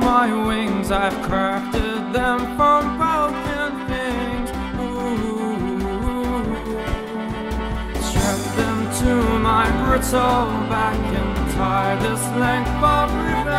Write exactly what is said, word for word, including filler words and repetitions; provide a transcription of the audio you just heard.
my wings, I've crafted them from broken things. Ooh. Strap them to my brittle back and tie this length of ribbon